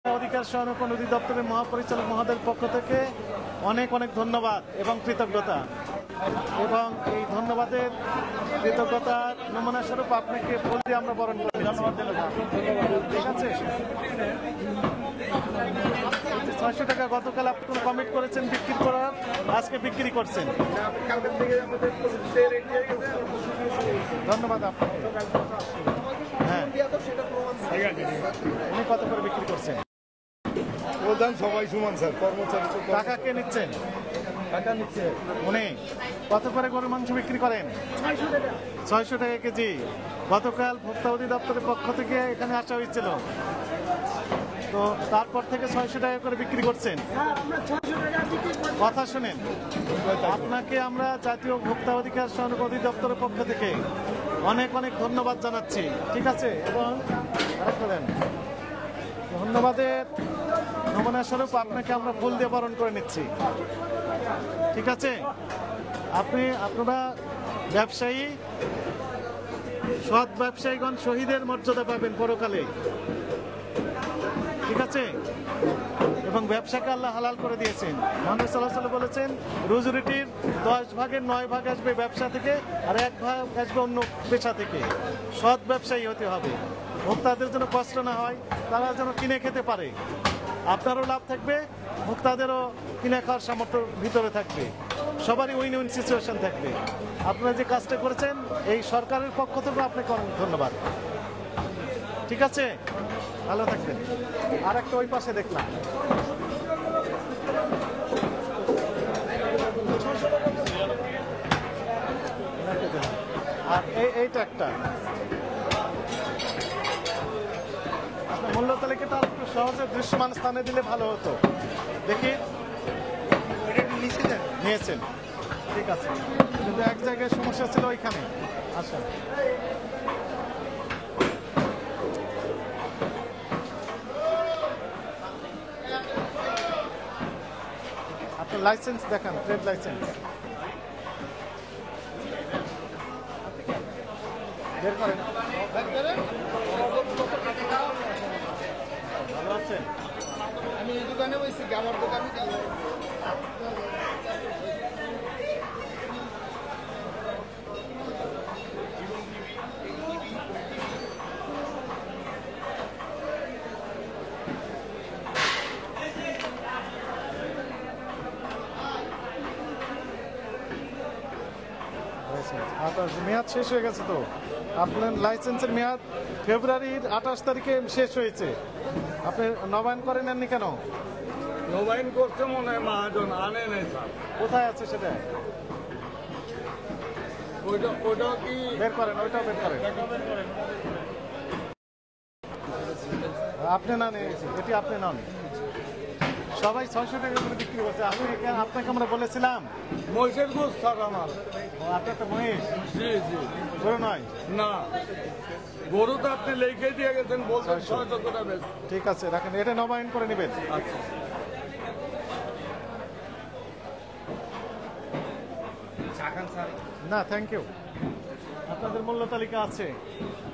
অধিকার সহায়ক অধিদপ্তরের মহাপরিচালক মহোদয়ের পক্ষ থেকে অনেক অনেক ধন্যবাদ এবং কৃতজ্ঞতা, এবং এই ধন্যবাদের কৃতজ্ঞতার নমুনা স্বরূপ আপনাকে ফুল দিয়ে আমরা বরণ করি। ধন্যবাদ। ঠিক আছে, 600 টাকা গতকাল আপনি কোনো কমিট করেছেন বিক্রি করার, আজকে বিক্রি করছেন। ধন্যবাদ আপনাকে। হ্যাঁ, উনি কত করে বিক্রি করছেন? প্রধান সবাই সমান স্যার, কর্মচারী। টাকা কে নিচ্ছেন? টাকা নিচ্ছে উনি কত করে গরুর মাংস বিক্রি করেন? 600 টাকা কেজি। গতকাল ভোক্তা অধিদপ্তরের পক্ষ থেকে এখানে আসা হয়েছিল, তো তারপর থেকে 600 টাকা করে বিক্রি করছেন। কথা শুনেন, আপনাকে আমরা জাতীয় ভোক্তা অধিকার সহায়ক অধিদপ্তরের পক্ষ থেকে অনেক অনেক ধন্যবাদ জানাচ্ছি। ঠিক আছে, এবং আরেকটা দেন, ধন্যবাদের নমুনা স্বরূপ আপনাকে আমরা ফুল দিয়ে বরণ করে নিচ্ছি। ঠিক আছে, আপনারা ব্যবসায়ী, সৎ ব্যবসায়ীগণ শহীদের মর্যাদা পাবেন পরকালে। ঠিক আছে, এবং ব্যবসাকে আল্লাহ হালাল করে দিয়েছেন। মুহাম্মদ সাল্লাল্লাহু আলাইহি ওয়াসাল্লাম বলেছেন, রুজি-রুটির 10 ভাগের 9 ভাগ আসবে ব্যবসা থেকে, আর 1 ভাগ আসবে অন্য পেশা থেকে। সৎ ব্যবসায়ী হতে হবে, ভোক্তাদের যেন কষ্ট না হয়, তারা যেন কিনে খেতে পারে, আপনারও লাভ থাকবে, ভোক্তাদেরও কিনে খাওয়ার সামর্থ্য ভিতরে থাকবে, সবারই উইন উইন সিচুয়েশন থাকবে। আপনারা যে কাজটা করেছেন এই সরকারের পক্ষ থেকে আপনাকে অনেক ধন্যবাদ। ঠিক আছে, ভালো থাকবেন। আর একটা ওই পাশে দেখলাম, আর এইটা একটা আপনার মূল্য তালিকাটা একটু সহজে দৃশ্যমান স্থানে দিলে ভালো হতো। দেখি নিয়েছেন, ঠিক আছে, কিন্তু এক জায়গায় সমস্যা ছিল ওইখানে। আচ্ছা, আপনার লাইসেন্স দেখান, ট্রেড লাইসেন্স বের করেন। ভালো আছেন? আমি এই দোকানে বসছি, আমার দোকানে মেয়াদ শেষ হয়ে গেছে, তো আপনার লাইসেন্সের মেয়াদ ফেব্রুয়ারির 28 তারিখে শেষ হয়েছে। আপনি নবায়ন করে নেননি কেন? নবায়ন করছে মনে হয় মহাজন, আনে নাই স্যার। কোথায় আছে সেটা? ওইটা কি বের করেন, ওইটাও বের করেন। আপনি না নিয়েছি, এটি আপনি নন। সবাই 600 টাকা করে বিক্রি করছে। আমি আপনাকে আমরা বলেছিলাম মহিষের গোস স্যার আমার। আপনার তো মহিষ, জি জি, গরু নয় না গরু তো আপনি লিখে দিয়ে গেছেন, বলছেন 600 টাকা বেশ। ঠিক আছে, রাখেন, এটা নবায়ন করে নেবেন। আচ্ছা, না থ্যাংক ইউ, আপনাদের মূল্য তালিকা আছে।